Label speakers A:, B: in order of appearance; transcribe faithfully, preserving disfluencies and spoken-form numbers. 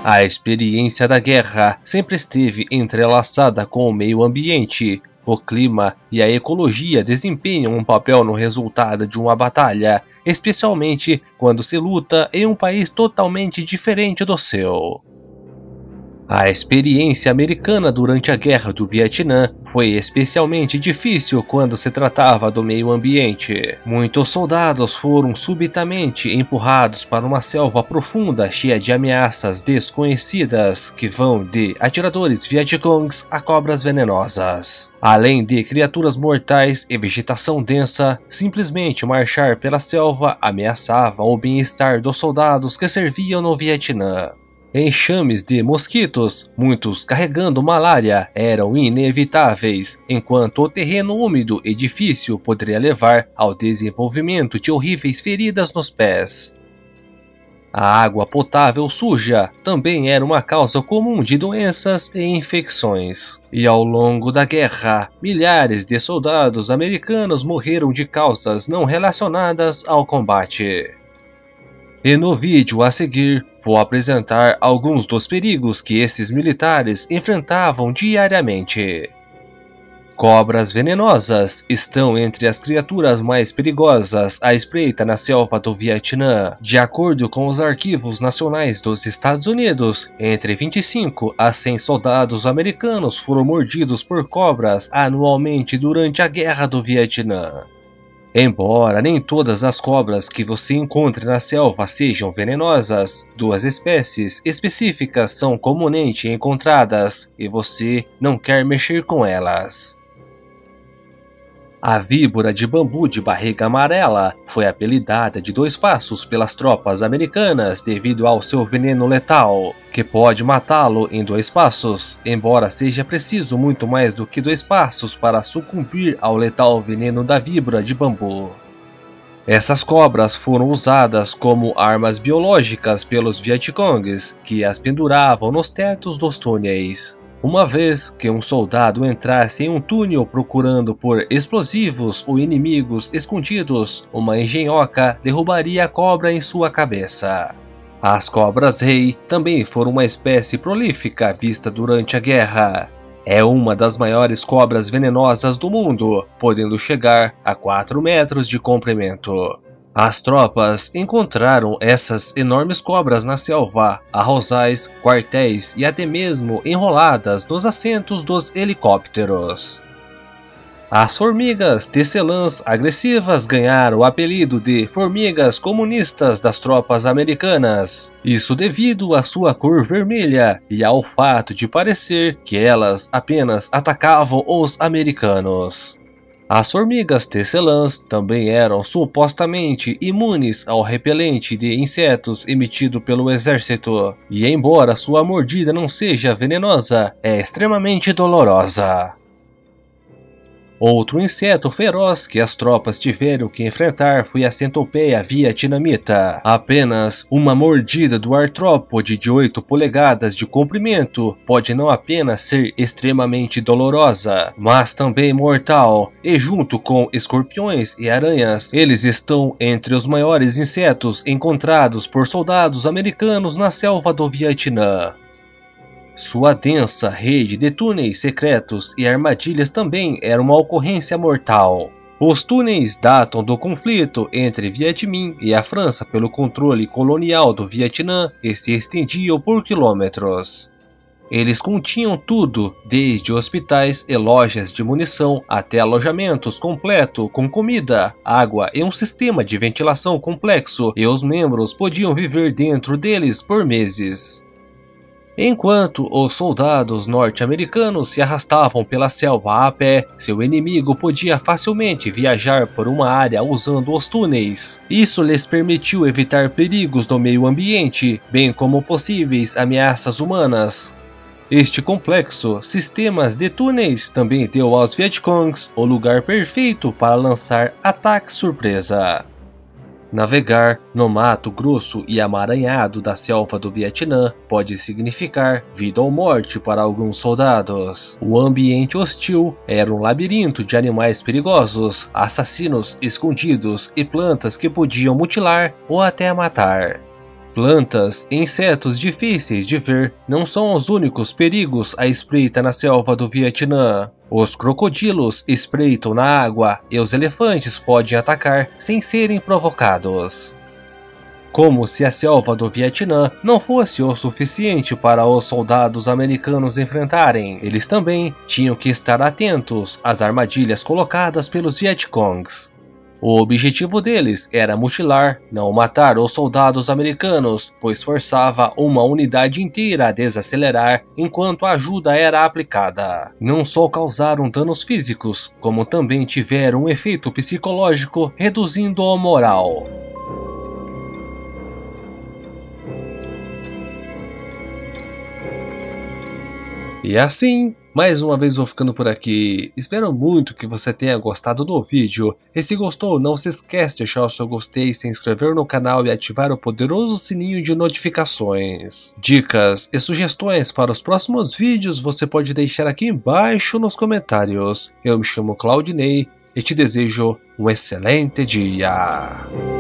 A: A experiência da guerra sempre esteve entrelaçada com o meio ambiente. O clima e a ecologia desempenham um papel no resultado de uma batalha, especialmente quando se luta em um país totalmente diferente do seu. A experiência americana durante a Guerra do Vietnã foi especialmente difícil quando se tratava do meio ambiente. Muitos soldados foram subitamente empurrados para uma selva profunda cheia de ameaças desconhecidas que vão de atiradores vietcongs a cobras venenosas. Além de criaturas mortais e vegetação densa, simplesmente marchar pela selva ameaçava o bem-estar dos soldados que serviam no Vietnã. Enxames de mosquitos, muitos carregando malária, eram inevitáveis, enquanto o terreno úmido e difícil poderia levar ao desenvolvimento de horríveis feridas nos pés. A água potável suja também era uma causa comum de doenças e infecções. E ao longo da guerra, milhares de soldados americanos morreram de causas não relacionadas ao combate. E no vídeo a seguir, vou apresentar alguns dos perigos que esses militares enfrentavam diariamente. Cobras venenosas estão entre as criaturas mais perigosas à espreita na selva do Vietnã. De acordo com os arquivos nacionais dos Estados Unidos, entre vinte e cinco a cem soldados americanos foram mordidos por cobras anualmente durante a Guerra do Vietnã. Embora nem todas as cobras que você encontre na selva sejam venenosas, duas espécies específicas são comumente encontradas e você não quer mexer com elas. A víbora de bambu de barriga amarela foi apelidada de dois passos pelas tropas americanas devido ao seu veneno letal, que pode matá-lo em dois passos, embora seja preciso muito mais do que dois passos para sucumbir ao letal veneno da víbora de bambu. Essas cobras foram usadas como armas biológicas pelos Vietcongs, que as penduravam nos tetos dos túneis. Uma vez que um soldado entrasse em um túnel procurando por explosivos ou inimigos escondidos, uma engenhoca derrubaria a cobra em sua cabeça. As cobras-rei também foram uma espécie prolífica vista durante a guerra. É uma das maiores cobras venenosas do mundo, podendo chegar a quatro metros de comprimento. As tropas encontraram essas enormes cobras na selva, arrozais, quartéis e até mesmo enroladas nos assentos dos helicópteros. As formigas tecelãs agressivas ganharam o apelido de formigas comunistas das tropas americanas. Isso devido à sua cor vermelha e ao fato de parecer que elas apenas atacavam os americanos. As formigas tecelãs também eram supostamente imunes ao repelente de insetos emitido pelo exército, e embora sua mordida não seja venenosa, é extremamente dolorosa. Outro inseto feroz que as tropas tiveram que enfrentar foi a centopeia vietnamita. Apenas uma mordida do artrópode de oito polegadas de comprimento pode não apenas ser extremamente dolorosa, mas também mortal, e junto com escorpiões e aranhas, eles estão entre os maiores insetos encontrados por soldados americanos na selva do Vietnã. Sua densa rede de túneis secretos e armadilhas também era uma ocorrência mortal. Os túneis datam do conflito entre Viet Minh e a França pelo controle colonial do Vietnã e se estendiam por quilômetros. Eles continham tudo, desde hospitais e lojas de munição até alojamentos completos com comida, água e um sistema de ventilação complexo, e os membros podiam viver dentro deles por meses. Enquanto os soldados norte-americanos se arrastavam pela selva a pé, seu inimigo podia facilmente viajar por uma área usando os túneis. Isso lhes permitiu evitar perigos do meio ambiente, bem como possíveis ameaças humanas. Este complexo sistema de túneis também deu aos Vietcongs o lugar perfeito para lançar ataques surpresa. Navegar no mato grosso e amaranhado da selva do Vietnã pode significar vida ou morte para alguns soldados. O ambiente hostil era um labirinto de animais perigosos, assassinos escondidos e plantas que podiam mutilar ou até matar. Plantas e insetos difíceis de ver não são os únicos perigos à espreita na selva do Vietnã. Os crocodilos espreitam na água e os elefantes podem atacar sem serem provocados. Como se a selva do Vietnã não fosse o suficiente para os soldados americanos enfrentarem, eles também tinham que estar atentos às armadilhas colocadas pelos Vietcongs. O objetivo deles era mutilar, não matar os soldados americanos, pois forçava uma unidade inteira a desacelerar enquanto a ajuda era aplicada. Não só causaram danos físicos, como também tiveram um efeito psicológico, reduzindo a moral. E assim, mais uma vez vou ficando por aqui. Espero muito que você tenha gostado do vídeo. E se gostou, não se esquece de deixar o seu gostei, se inscrever no canal e ativar o poderoso sininho de notificações. Dicas e sugestões para os próximos vídeos você pode deixar aqui embaixo nos comentários. Eu me chamo Claudinei e te desejo um excelente dia.